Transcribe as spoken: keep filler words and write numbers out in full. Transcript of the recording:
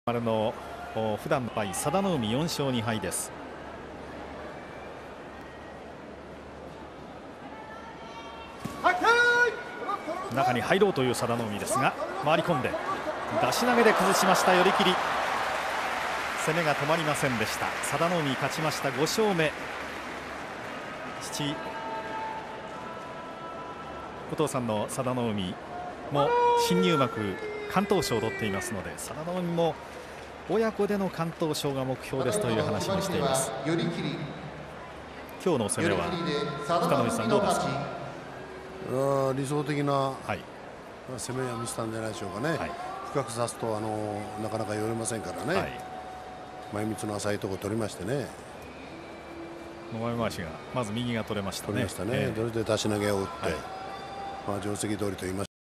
丸の普段の敗佐田の海よんしょうにはいです。中に入ろうという佐田の海ですが、回り込んで出し投げで崩しました。寄り切り、攻めが止まりませんでした。佐田の海勝ちました。ごしょうめ。父お父さんの佐田の海も新入幕敢闘賞を取っていますので、佐田の海も親子での敢闘賞が目標ですという話もしています。今日の攻めは北の富士さんどうですか？ 理想的な攻めを見せたんじゃないでしょうかね。はい、深く差すとあのなかなか寄れませんからね。はい、前みつの浅いところ取りましてね。 前回しがまず右が取れましたね。 取れましたね。それで出し投げを打って、はい、まあ定石通りと言いました。